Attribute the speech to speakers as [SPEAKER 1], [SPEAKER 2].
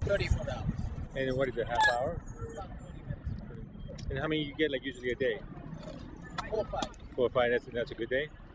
[SPEAKER 1] 34 hours.
[SPEAKER 2] And then what is it, half hour?
[SPEAKER 1] About 20 minutes.
[SPEAKER 2] And how many you get like usually a day?
[SPEAKER 1] 4 or 5.
[SPEAKER 2] 4 or 5, that's a good day?